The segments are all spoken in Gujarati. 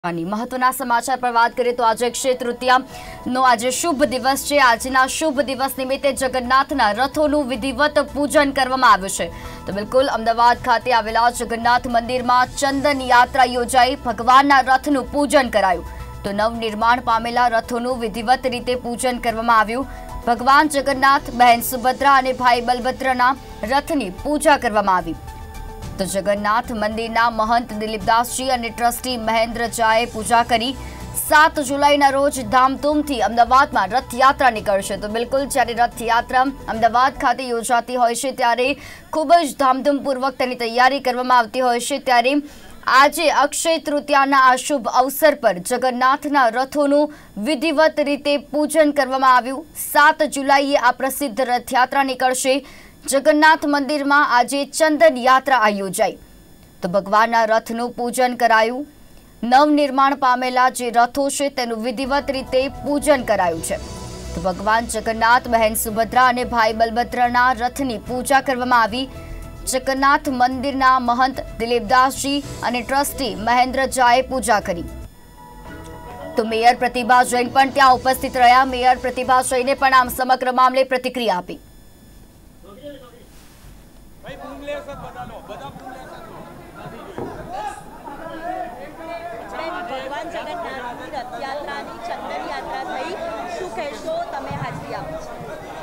महत्वना समाचार पर बात करें तो आज अक्षय तृतीया नो आज शुभ दिवस है। आजना शुभ दिवस निमित्ते जगन्नाथना रथोનું विधिवत पूजन કરવામાં આવ્યું છે। तो बिल्कुल अमदावाद खाते आवेला जगन्नाथ मंदिરમાં चंदन यात्रा योजाई, भगवानना रथનું पूजन कराયું। तो नवनिर्माण पामेला रथोનું विधिवत रीते पूजन કરવામાં આવ્યું। भगवान जगन्नाथ, बहन सुभद्रा અને ભાઈ બલભદ્રના રથની પૂજા કરવામાં આવી। तो जगन्नाथ मंदिरना महंत दिलीपदासजी और ट्रस्टी महेंद्र झाए पूजा करी। 7 जुलाईना रोज धामधूमथी अमदावादमां रथयात्रा निकळशे। तो बिल्कुल ज्यारे रथयात्रा अमदावाद खाते योजाती होय छे त्यारे खूब ज धामधूमपूर्वक तेनी तैयारी करवामां आवती होय छे। त्यारे आजे अक्षय तृतीयाना आ शुभ अवसर पर जगन्नाथना रथोનું विधिवत रीते पूजन करवामां આવ્યું। 7 जुलाईए आ प्रसिद्ध रथयात्रा निकळशे। जगन्नाथ मंदिर में आज चंदन यात्रा योजाई। तो भगवान रथनु पूजन करायु। नवनिर्माण पामेला जे रथो छे तेनु विधिवत रीते पूजन करायु छे। तो भगवान जगन्नाथ, बहन सुभद्रा और भाई बलभद्रना रथनी पूजा करवामां आवी। जगन्नाथ मंदिरना महंत दिलीपदासजी और ट्रस्टी महेंद्र झाए पूजा करी। तो मेयर प्रतिभा जैन पण त्यां उपस्थित रह्या। मेयर प्रतिभा जैने पण आ समग्र मामले प्रतिक्रिया आपी। भगवान जगन्नाथनी रथयात्रानी चंदन यात्रा थई, शुं कहेशो तमे हाजरी आपो छो?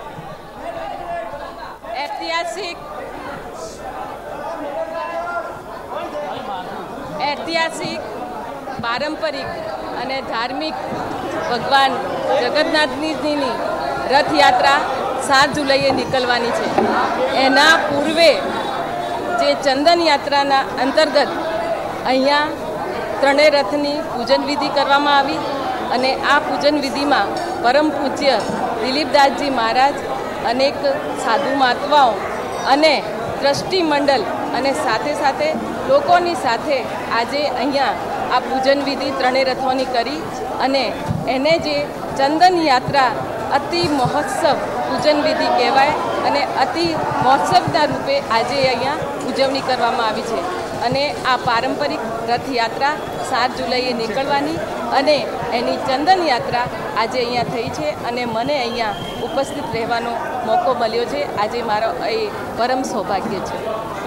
ऐतिहासिक पारंपरिक અને ધાર્મિક ભગવાન જગન્નાથજીની રથયાત્રા 7 જુલાઈએ નીકળવાની છે। એના પૂર્વે જે ચંદન યાત્રાના અંતર્ગત અહીંયા ત્રણેય રથની પૂજન વિધિ કરવામાં આવી અને આ પૂજન વિધિમાં પરમ પૂજ્ય દિલીપદાસજી મહારાજ, અનેક સાધુ મહાત્માઓ અને ટ્રસ્ટી મંડળ અને સાથે સાથે લોકોની સાથે આજે અહીંયા આ પૂજન વિધિ ત્રણેય રથોની કરી અને એને જે ચંદન યાત્રા અતિ મહોત્સવ પૂજન વિધિ કહેવાય અને અતિ મહોત્સવના રૂપે આજે અહીંયા ઉજવણી કરવામાં આવી છે। અને આ પારંપરિક રથયાત્રા 7 જુલાઈએ નીકળવાની અને એની ચંદન યાત્રા આજે અહીંયા થઈ છે અને મને અહીંયા ઉપસ્થિત રહેવાનો મોકો મળ્યો છે। આજે મારો એ પરમ સૌભાગ્ય છે।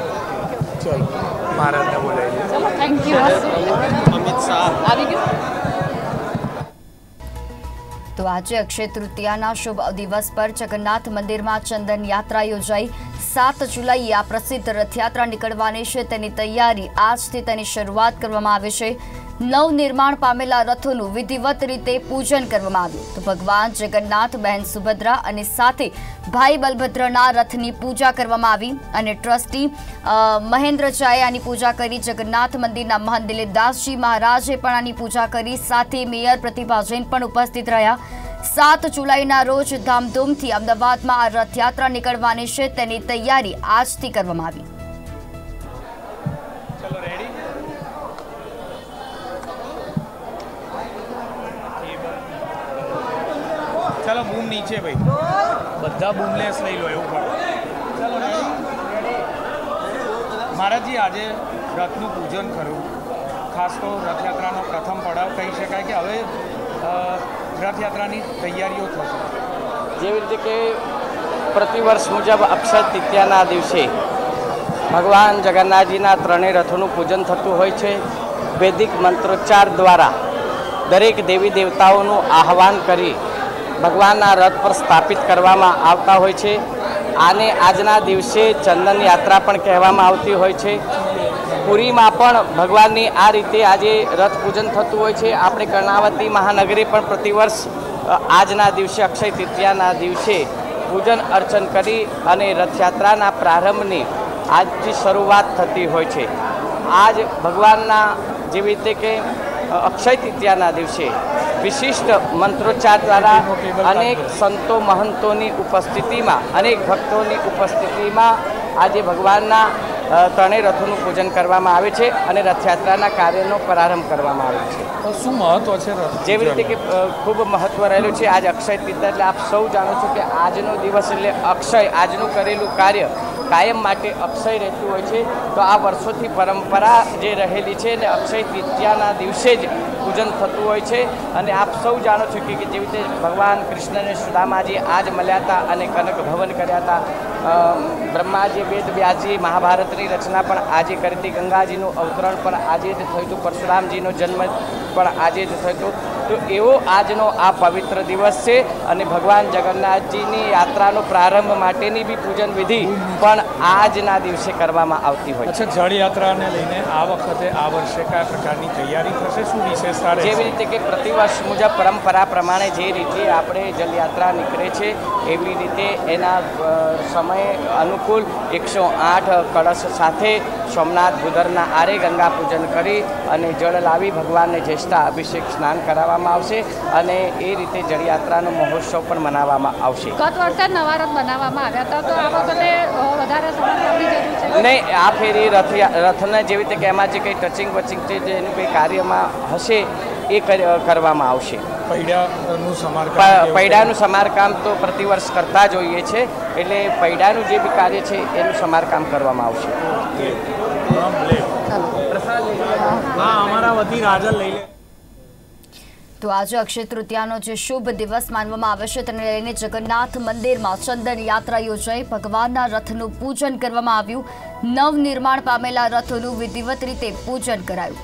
Thank you. અમિત શાહ આવી ગયો। तो आज अक्षय तृतीया शुभ दिवस पर जगन्नाथ मंदिर में चंदन यात्रा योजाई। 7 जुलाई आ प्रसिद्ध रथयात्रा निकळवानी छे तेनी तैयारी आजथी तेनी शरूआत करवामां आवी छे। नवनिर्माण पामेला रथोનું विधिवत रीते पूजन करवामां આવ્યું। तो भगवान जगन्नाथ, बहन सुभद्रा અને સાથે ભાઈ બલભદ્રના રથની પૂજા કરવામાં આવી અને ટ્રસ્ટી મહેન્દ્ર ઝાએ આની પૂજા કરી। જગન્નાથ મંદિરના મહંત દિલીપદાસજી મહારાજે પણ આની પૂજા કરી। સાથે મેયર પ્રતિભા જૈન પણ ઉપસ્થિત રહ્યા। 7 જુલાઈના રોજ ધામધૂમથી અમદાવાદમાં આ રથયાત્રા નીકળવાની છે તેની તૈયારી આજથી કરવામાં આવી। चलो बूम नीचे भाई, बधा बूमलेस लई लो एवं पड़े। चलो महाराज जी आज रथनु पूजन करूँ, खास तो रथयात्रा प्रथम पड़ाव कही शकाय कि हवे रथयात्रानी तैयारीओ थशे। जेवी रीते के प्रतिवर्ष मुजब अक्षय तृतीयाना दिवसे भगवान जगन्नाथजीना त्रणेय रथोનું પૂજન થતું હોય છે। વૈદિક મંત્રોચ્ચાર દ્વારા દરેક દેવી દેવતાઓનું આહવાન કરી ભગવાનના રથ પર સ્થાપિત કરવામાં આવતા હોય છે। આને આજના દિવસે ચંદન યાત્રા પણ કહેવામાં આવતી હોય છે। પુરીમાં પણ ભગવાનની આ રીતે આજે રથ પૂજન થતું હોય છે। આપણે કર્ણાવતી મહાનગરી પણ પ્રતિવર્ષ આજના દિવસે અક્ષય તૃતીયાના દિવસે પૂજન અર્ચન કરી અને રથયાત્રાના પ્રારંભની આજથી શરૂઆત થતી હોય છે। આજ ભગવાનના જેવી રીતે કે અક્ષય તૃતીયાના દિવસે विशिष्ट मंत्रोच्चार द्वारा अनेक संतो महंतों उपस्थिति में, अनेक भक्तों की उपस्थिति में आज भगवान त्रणेय रथों पूजन करवामां आवे छे अने रथयात्रा कार्यनो प्रारंभ करवामां आवे छे। तो शुं महत्व छे? जेवी रीते के खूब महत्व रहेलुं छे। आज अक्षय तृतीया एटले आप सौ जाणो छो कि आजनो दिवस एटले अक्षय, आजनुं करेलुं कार्य कायम माटे अक्षय रहतुं होय छे। तो आ वर्षोथी परंपरा जे रहेली छे ने अक्षय तृतीयाना दिवसे ज પૂજન થતું હોય છે અને આપ સૌ જાણો છો કે જેવી રીતે ભગવાન કૃષ્ણને સુદામાજી આજ મળ્યા હતા અને કનક ભવન કર્યા હતા, બ્રહ્માજી વેદ વ્યાસજી મહાભારતની રચના પણ આજે કરી હતી, ગંગાજીનું અવતરણ પણ આજે જ થયું હતું, પરશુરામજીનો જન્મ પણ આજે જ થયો હતો. તો એવો આજનો આ પવિત્ર દિવસ છે અને ભગવાન જગન્નાથજીની યાત્રાનો પ્રારંભ માટેની બી પૂજન વિધિ પણ આજના દિવસે કરવામાં આવતી હોય છે. જળયાત્રાને લઈને આ વખતે આ વર્ષે કયા પ્રકારની તૈયારી થશે, શું વિશેષતા રહેશે? જેવી રીતે કે પ્રતિવર્ષ મુજબ પરંપરા પ્રમાણે જે રીતે આપણે જલયાત્રા નીકળે છે એવી રીતે એના સમય અનુકૂળ 108 કળશ સાથે સોમનાથ ભૂદરના આરે ગંગા પૂજન કરી અને જળ લાવી ભગવાનને જ્યેષ્ઠા અભિષેક સ્નાન કરાવવામાં આવશે અને એ રીતે જળયાત્રાનો મહોત્સવ પણ મનાવવામાં આવશે. ગત વર્ષે નવા રથ બનાવવામાં આવ્યા હતા, તો આ વખતે વધારે સમારકામની જરૂર છે? નહીં, આ ફેરી રથને જેવી રીતે કે એમાં જે કંઈ ટચિંગ વચિંગ છે જેનું કંઈ કાર્યમાં હશે એ કરવામાં આવશે. પૈડાનું સમારકામ તો પ્રતિવર્ષ કરતા જ હોઈએ છે, એટલે પૈડાનું જે બી કાર્ય છે એનું સમારકામ કરવામાં આવશે. તો આજે અક્ષય તૃતીયાનો જે શુભ દિવસ માનવામાં આવે છે તેને લઈને જગન્નાથ મંદિરમાં ચંદન યાત્રા યોજાઈ, ભગવાનના રથનું પૂજન કરવામાં આવ્યું, નવનિર્માણ પામેલા રથોનું વિધિવત રીતે પૂજન કરાયું.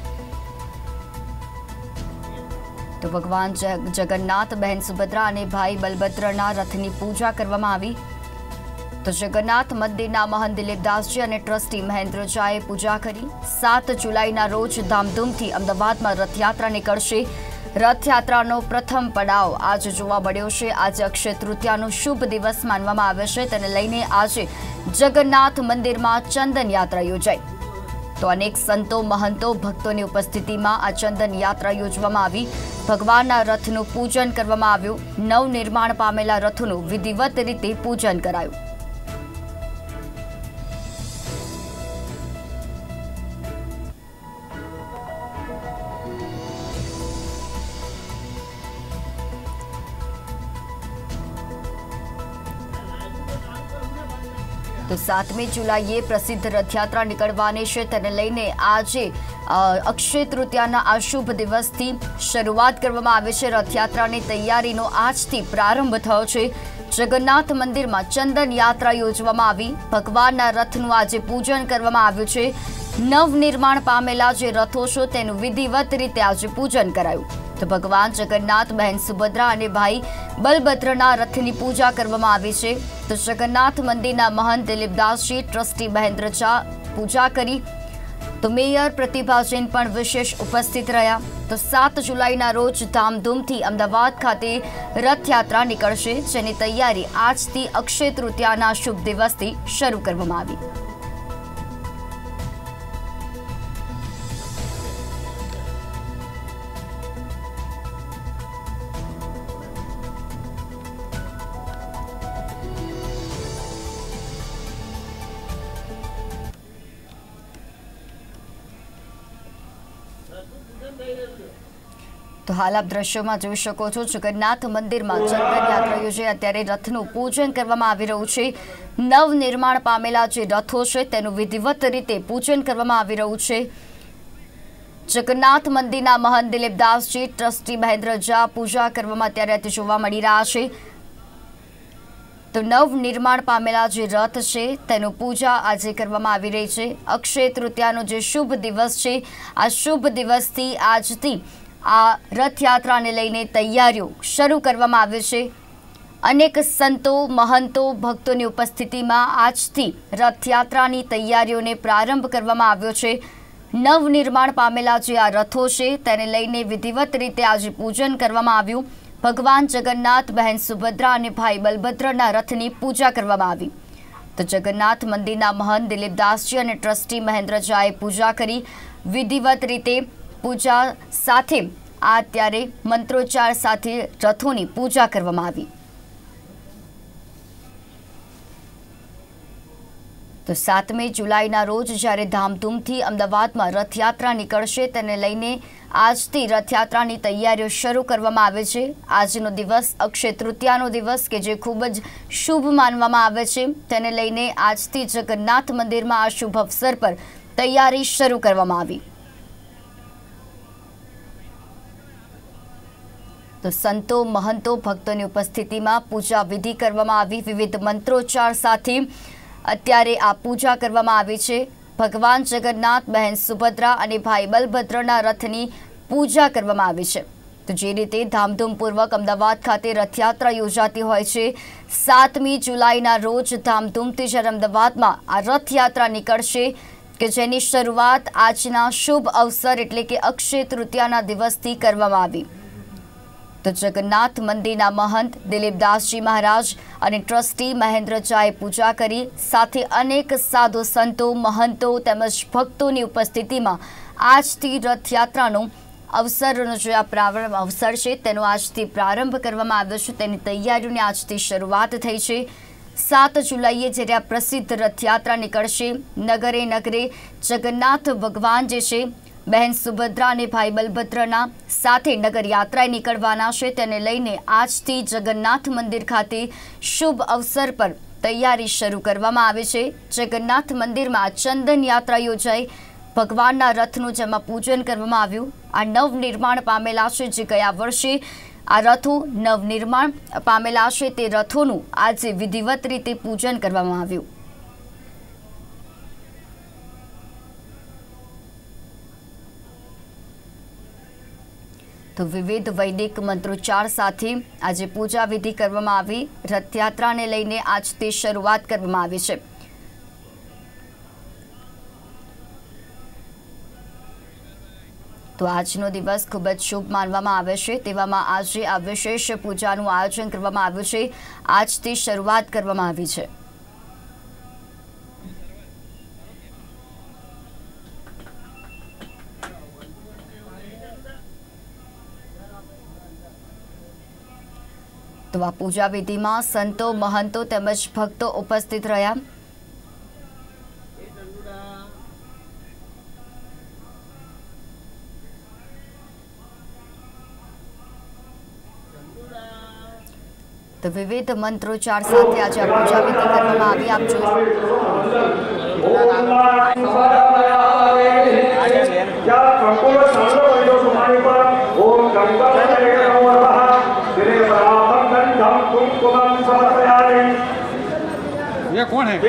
તો ભગવાન જગન્નાથ, બહેન સુભદ્રા અને ભાઈ બલભદ્રના રથની પૂજા કરવામાં આવી. તો જગન્નાથ મંદિરના મહંત દિલીપદાસજી અને ટ્રસ્ટી મહેન્દ્ર ઝાએ પૂજા કરી. 7 જુલાઈના રોજ ધામધૂમથી અમદાવાદમાં રથયાત્રા નીકળશે. રથયાત્રાનો પ્રથમ પડાવ આજે જોવા મળ્યો છે. આજે અક્ષય તૃતીયાનો શુભ દિવસ માનવામાં આવે છે, તેને લઈને આજે જગન્નાથ મંદિરમાં ચંદન યાત્રા યોજાઈ. તો અનેક સંતો, મહંતો, ભક્તોની ઉપસ્થિતિમાં આ ચંદન યાત્રા યોજવામાં આવી. ભગવાનના રથનું પૂજન કરવામાં આવ્યું, નવનિર્માણ પામેલા રથોનું વિધિવત રીતે પૂજન કરાયું. તો 7મી જુલાઈએ પ્રસિદ્ધ રથયાત્રા નીકળવાની છે, તેને લઈને આજે અક્ષય તૃતીયાના આ શુભ દિવસથી શરૂઆત કરવામાં આવે છે. રથયાત્રાની તૈયારીનો આજથી પ્રારંભ થયો છે. જગન્નાથ મંદિરમાં ચંદન યાત્રા યોજવામાં આવી. ભગવાનના રથનું આજે પૂજન કરવામાં આવ્યું છે. નવનિર્માણ પામેલા જે રથો છે તેનું વિધિવત રીતે આજે પૂજન કરાયું. તો ભગવાન જગન્નાથ, બહેન સુભદ્રા અને ભાઈ બલભદ્રના રથની પૂજા કરવામાં આવી છે. તો જગન્નાથ મંદિરના મહંત દિલીપદાસજી, ટ્રસ્ટી મહેન્દ્ર ઝા પૂજા કરી. તો મેયર પ્રતિભા જૈન પણ વિશેષ ઉપસ્થિત રહ્યા. તો 7 જુલાઈના રોજ ધામધૂમથી અમદાવાદ ખાતે રથયાત્રા નીકળશે, જેની તૈયારી આજથી અક્ષય તૃતીયાના શુભ દિવસથી શરૂ કરવામાં આવી. તો હાલ આપ દ્રશ્યોમાં જોઈ શકો છો, જગન્નાથ મંદિરમાં ચંદન યાત્રા યોજાઈ. અત્યારે રથનું પૂજન કરવામાં આવી રહ્યું છે. નવનિર્માણ પામેલા જે રથો છે તેનું વિધિવત રીતે પૂજન કરવામાં આવી રહ્યું છે. જગન્નાથ મંદિરના મહંત દિલીપદાસજી, ટ્રસ્ટી મહેન્દ્ર ઝા પૂજા કરવામાં અત્યારે જોવા મળી રહ્યા છે. તો નવનિર્માણ પામેલા જે રથ છે તેનું પૂજા આજે કરવામાં આવી રહી છે. અક્ષય તૃતીયાનો જે શુભ દિવસ છે, આ શુભ દિવસથી આજથી આ રથયાત્રાને લઈને તૈયારીઓ શરૂ કરવામાં આવે છે. અનેક સંતો, મહંતો, ભક્તોની ઉપસ્થિતિમાં આજથી રથયાત્રાની તૈયારીઓને પ્રારંભ કરવામાં આવ્યો છે. નવનિર્માણ પામેલા જે આ રથો છે તેને લઈને વિધિવત રીતે આજે પૂજન કરવામાં આવ્યું. ભગવાન જગન્નાથ, બહેન સુભદ્રા અને ભાઈ બલભદ્રના રથની પૂજા કરવામાં આવી. તો જગન્નાથ મંદિરના મહંત દિલીપદાસજી અને ટ્રસ્ટી મહેન્દ્ર ઝાએ પૂજા કરી. વિધિવત રીતે પૂજા સાથે આ અત્યારે મંત્રોચ્ચાર સાથે રથોની પૂજા કરવામાં આવી. તો 7મી જુલાઈના રોજ જ્યારે ધામધૂમથી અમદાવાદમાં રથયાત્રા નીકળશે, તેને લઈને આજથી રથયાત્રાની તૈયારીઓ શરૂ કરવામાં આવે છે. આજનો દિવસ અક્ષય તૃતીયાનો દિવસ કે જે ખૂબ જ શુભ માનવામાં આવે છે, તેને લઈને આજથી જગન્નાથ મંદિરમાં આ શુભ અવસર પર તૈયારી શરૂ કરવામાં આવી. તો સંતો મહંતો ભક્તોની ઉપસ્થિતિમાં પૂજા વિધિ કરવામાં આવી। વિવિધ મંત્રોચ્ચાર સાથે અત્યારે આ પૂજા કરવામાં આવી છે। ભગવાન જગન્નાથ, બહેન સુભદ્રા અને ભાઈ બલભદ્રના રથની પૂજા કરવામાં આવી છે। તો જે રીતે ધામધૂમપૂર્વક અમદાવાદ ખાતે રથયાત્રા યોજાતી હોય છે, 7મી જુલાઈના રોજ ધામધૂમથી જ્યારે અમદાવાદમાં આ રથયાત્રા નીકળશે કે જેની શરૂઆત આજના શુભ અવસર એટલે કે અક્ષય તૃતીયાના દિવસથી કરવામાં આવી। તો જગન્નાથ મંદિરના મહંત દિલીપદાસજી મહારાજ અને ટ્રસ્ટી મહેન્દ્ર ઝાએ પૂજા કરી, સાથે અનેક સાધુ સંતો, મહંતો તેમજ ભક્તોની ઉપસ્થિતિમાં આજથી રથયાત્રાનો અવસરનો જે આ પ્રારંભ અવસર છે તેનો આજથી પ્રારંભ કરવામાં આવ્યો છે। તેની તૈયારીઓની આજથી શરૂઆત થઈ છે। 7 જુલાઈએ જ્યારે આ પ્રસિદ્ધ રથયાત્રા નીકળશે, નગરે નગરે જગન્નાથ ભગવાન જે છે બહેન સુભદ્રા અને ભાઈ બલભદ્રના સાથે નગર યાત્રાએ નીકળવાના છે। તેને લઈને આજથી જગન્નાથ મંદિર ખાતે શુભ અવસર પર તૈયારી શરૂ કરવામાં આવી છે। જગન્નાથ મંદિરમાં ચંદન યાત્રા યોજાઈ, ભગવાનના રથનું જેમાં પૂજન કરવામાં આવ્યું। આ નવનિર્માણ પામેલા છે, જે ગયા વર્ષે આ રથો નવનિર્માણ પામેલા છે તે રથોનું આજે વિધિવત રીતે પૂજન કરવામાં આવ્યું। તો વિવિધ વૈદિક મંત્રોચ્ચાર સાથે આજે પૂજા વિધિ કરવામાં આવી। રથયાત્રાને લઈને આજથી શરૂઆત કરવામાં આવી છે। તો આજનો દિવસ ખૂબ જ શુભ માનવામાં આવે છે, તેવામાં આજે આ વિશેષ પૂજાનું આયોજન કરવામાં આવ્યું છે। આજથી શરૂઆત કરવામાં આવી છે। તો આ પૂજા વિધિમાં સંતો, મહંતો તેમજ ભક્તો ઉપસ્થિત રહ્યા। તો વિવિધ મંત્રોચ્ચાર સાથે આજે આ પૂજા વિધિ કરવામાં આવી। આપ ये कौन है?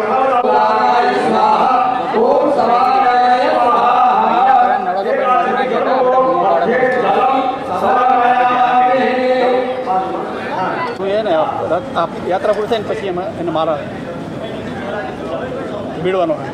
आप यात्रा पूरी થાય ને પછી એને મારા ભીડવાનો હોય।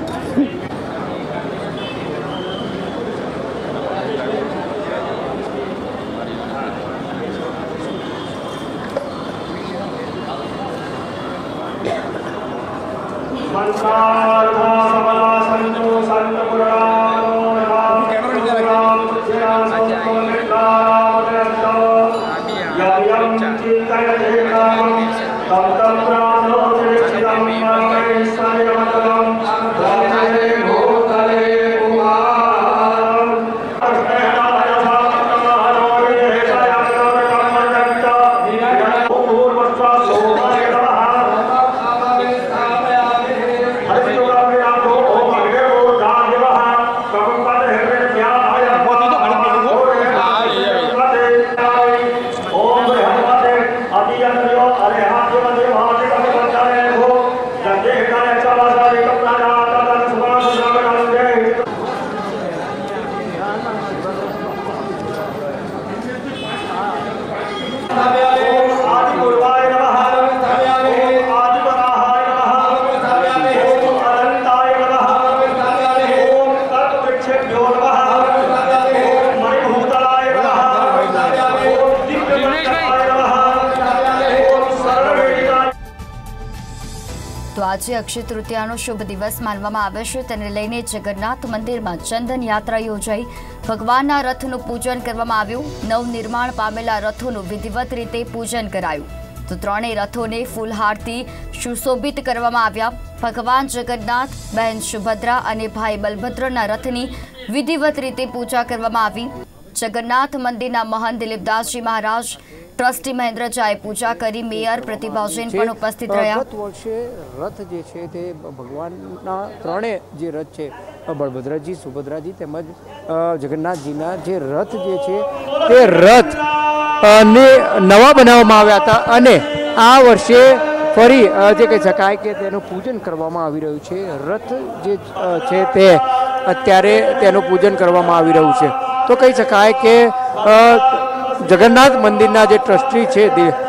તો આજે અક્ષય તૃતીયાનો શુભ દિવસ માનવામાં આવે છે, તેને લઈને જગન્નાથ મંદિરમાં ચંદન યાત્રા યોજાઈ, ભગવાનના રથનું પૂજન કરવામાં આવ્યું। નવનિર્માણ પામેલા રથોનું વિધિવત રીતે પૂજન કરાયું। તો ત્રણેય રથોને ફૂલહારથી સુશોભિત કરવામાં આવ્યા। ભગવાન જગન્નાથ, બહેન સુભદ્રા અને ભાઈ બલભદ્રના રથની વિધિવત રીતે પૂજા કરવામાં આવી। જગન્નાથ મંદિરના મહંત દિલીપદાસજી મહારાજ, ટ્રસ્ટી મહેન્દ્ર ઝાએ પૂજા કરી, મેયર પ્રતિભા જૈન પણ ઉપસ્થિત રહ્યા। ગત વર્ષે રથ જે છે તે ભગવાનના ત્રણેય જે રથ છે, બળભદ્રજી, સુભદ્રાજી તેમજ જગન્નાથજીના જે રથ જે છે તે રથ ને નવા બનાવવામાં આવ્યા હતા અને આ વર્ષે ફરી જે કહી શકાય કે તેનું પૂજન કરવામાં આવી રહ્યું છે. રથ જે છે તે અત્યારે તેનું પૂજન કરવામાં આવી રહ્યું છે. તો કહી શકાય કે જગન્નાથ મંદિરના જે ટ્રસ્ટી છે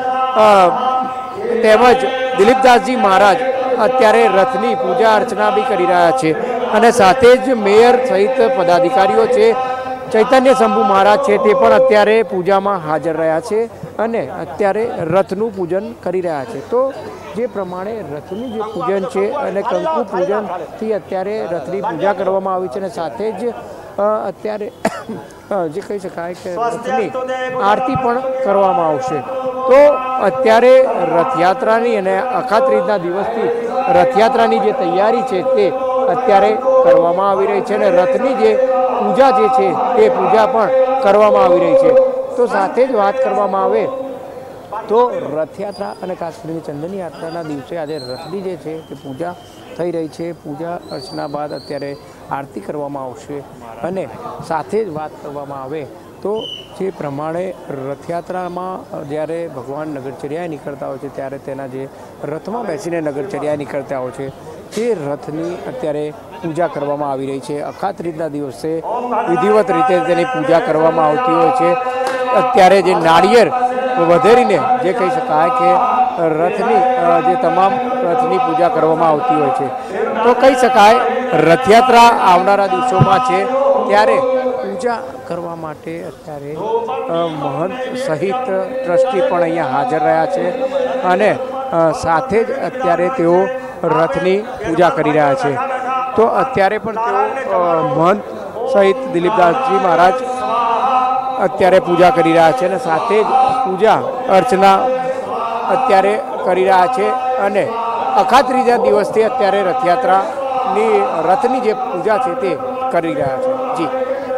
તેમજ દિલીપદાસજી મહારાજ અત્યારે રથની પૂજા અર્ચના બી કરી રહ્યા છે અને સાથે જ મેયર સહિત પદાધિકારીઓ છે, ચૈતન્ય શંભુ મહારાજ છે તે પણ અત્યારે પૂજામાં હાજર રહ્યા છે અને અત્યારે રથનું પૂજન કરી રહ્યા છે. તો જે પ્રમાણે રથનું જે પૂજન છે અને કંકુ પૂજનથી અત્યારે રથની પૂજા કરવામાં આવી છે અને સાથે જ અત્યારે જે કહી શકાય કે રથની આરતી પણ કરવામાં આવશે. તો અત્યારે રથયાત્રાની અને અખાત્રીજના દિવસથી રથયાત્રાની જે તૈયારી છે તે અત્યારે કરવામાં આવી રહી છે અને રથની જે પૂજા જે છે તે પૂજા પણ કરવામાં આવી રહી છે. તો સાથે જ વાત કરવામાં આવે તો રથયાત્રા અને ખાસ કરીને ચંદન યાત્રાના દિવસે આજે રથની જે છે તે પૂજા થઈ રહી છે. પૂજા અર્ચના બાદ અત્યારે આરતી કરવામાં આવશે અને સાથે જ વાત કરવામાં આવે તો જે પ્રમાણે રથયાત્રામાં જ્યારે ભગવાન નગરચર્યાએ નીકળતા હોય છે ત્યારે તેના જે રથમાં બેસીને નગરચર્યાએ નીકળતા હોય છે તે રથની અત્યારે પૂજા કરવામાં આવી રહી છે. અખાત્રીજના દિવસે વિધિવત રીતે તેની પૂજા કરવામાં આવતી હોય છે. અત્યારે જે નાળિયેર વધેરીને જે કહી શકાય કે રથની જે તમામ રથની પૂજા કરવામાં આવતી હોય છે. તો કહી શકાય રથયાત્રા આવનારા દિવસોમાં છે ત્યારે પૂજા કરવા માટે અત્યારે મહંત સહિત ટ્રસ્ટી પણ અહીંયા હાજર રહ્યા છે અને સાથે જ અત્યારે તેઓ રથની પૂજા કરી રહ્યા છે. તો અત્યારે પણ તેઓ મહંત સહિત દિલીપદાસજી મહારાજ અત્યારે પૂજા કરી રહ્યા છે અને સાથે જ પૂજા અર્ચના અત્યારે કરી રહ્યા છે અને અખાત્રીજા દિવસથી અત્યારે રથયાત્રાની રથની જે પૂજા છે તે કરી રહ્યા છે. જી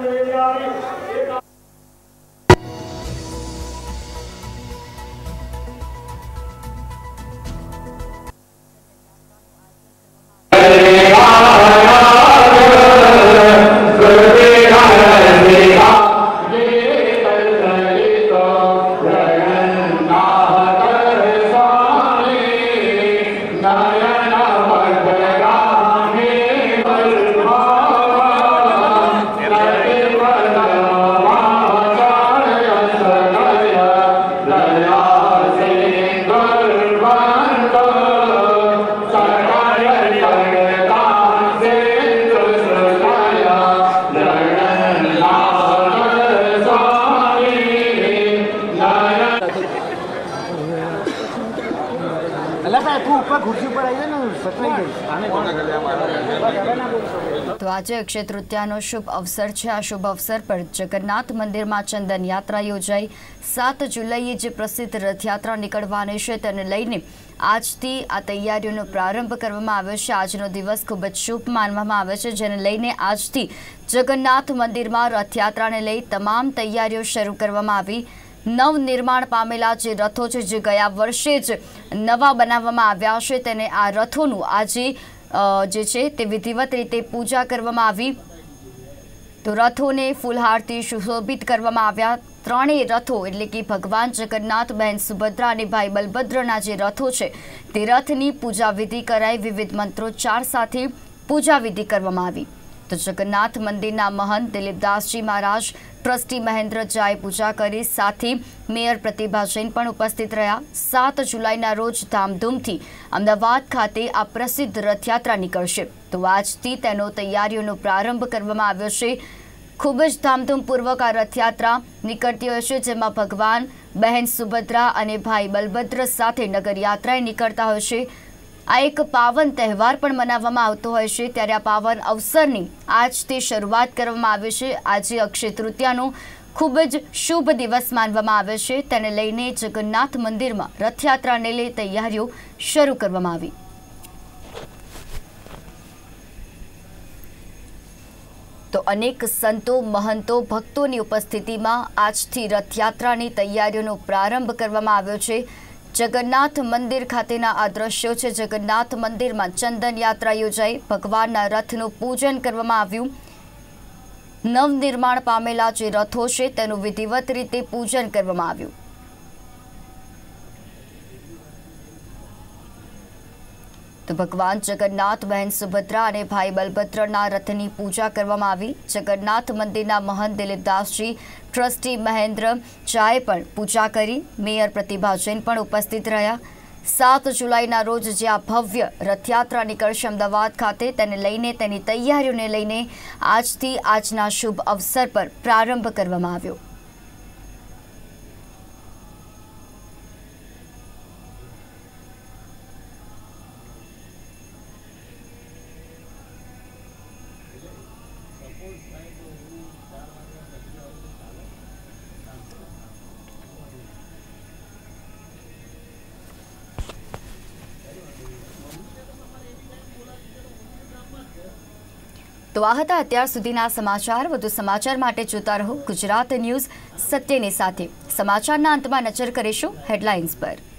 તો આજે અક્ષય તૃતીયાનો શુભ અવસર છે. આ શુભ અવસર પર જગન્નાથ મંદિરમાં ચંદન યાત્રા યોજાઈ. 7 જુલાઈએ જે પ્રસિદ્ધ રથયાત્રા નીકળવાની છે તેને લઈને આજથી આ તૈયારીઓનો પ્રારંભ કરવામાં આવ્યો છે. આજનો દિવસ ખૂબ જ શુભ માનવામાં આવે છે, જેને લઈને આજથી જગન્નાથ મંદિરમાં રથયાત્રાને લઈ તમામ તૈયારીઓ શરૂ કરવામાં આવી. નવનિર્માણ પામેલા જે રથો છે જે ગયા વર્ષે જ નવા બનાવવામાં આવ્યા છે તેને આ રથોનું આજે જે છે તે વિધિવત રીતે પૂજા કરવામાં આવી. તો રથોને ફૂલહારથી સુશોભિત કરવામાં આવ્યા. ત્રણેય રથો એટલે કે ભગવાન જગન્નાથ, બહેન સુભદ્રા અને ભાઈ બલભદ્રના જે રથો છે તે રથની પૂજા વિધિ કરાઈ. વિવિધ મંત્રોચ્ચાર સાથે પૂજા વિધિ કરવામાં આવી. તો જગન્નાથ મંદિરના મહંત દિલીપદાસજી મહારાજ, ટ્રસ્ટી મહેન્દ્ર ઝાએ પૂજા કરી. સાથે મેયર પ્રતિભા જૈન પણ ઉપસ્થિત રહ્યા. 7 જુલાઈના રોજ ધામધૂમથી અમદાવાદ ખાતે આ પ્રસિદ્ધ રથયાત્રા નીકળશે. તો આજથી તેનો તૈયારીઓનો પ્રારંભ કરવામાં આવ્યો છે. ખૂબ જ ધામધૂમપૂર્વક આ રથયાત્રા નીકળતી હોય છે, જેમાં ભગવાન, બહેન સુભદ્રા અને ભાઈ બલભદ્ર સાથે નગરયાત્રાએ નીકળતા હોય છે. આ એક પાવન તહેવાર પણ મનાવવામાં આવતો હોય છે. ત્યારે આ પાવન અવસરની આજથી શરૂઆત કરવામાં આવે છે. આજે અક્ષય તૃતીયાનો ખૂબ જ શુભ દિવસ માનવામાં આવે છે. તેને લઈને જગન્નાથ મંદિરમાં રથયાત્રાને લઈ તૈયારીઓ શરૂ કરવામાં આવી. તો અનેક સંતો, મહંતો, ભક્તોની ઉપસ્થિતિમાં આજથી રથયાત્રાની તૈયારીઓનો પ્રારંભ કરવામાં આવ્યો છે. જગન્નાથ મંદિર ખાતેના આ દ્રશ્યો છે. જગન્નાથ મંદિરમાં ચંદન યાત્રા યોજાઈ. ભગવાનના રથનું પૂજન કરવામાં આવ્યું. નવનિર્માણ પામેલા જે રથો છે તેનું વિધિવત રીતે પૂજન કરવામાં આવ્યું. તો ભગવાન જગન્નાથ, બહેન સુભદ્રા અને ભાઈ બલભદ્રના રથની પૂજા કરવામાં આવી. જગન્નાથ મંદિરના મહંત દિલીપદાસજી, ટ્રસ્ટી મહેન્દ્ર ચાએ પણ પૂજા કરી. મેયર પ્રતિભા જૈન પણ ઉપસ્થિત રહ્યા. 7 જુલાઈના રોજ જે આ ભવ્ય રથયાત્રા નીકળશે અમદાવાદ ખાતે, તેને લઈને તેની તૈયારીઓને લઈને આજથી આજના શુભ અવસર પર પ્રારંભ કરવામાં આવ્યો. તો આ હતા અત્યાર સુધીના સમાચાર. વધુ સમાચાર માટે જોતા રહો ગુજરાત ન્યૂઝ, સત્યની સાથે. સમાચારના અંતમાં નજર કરીશું હેડલાઇન્સ પર.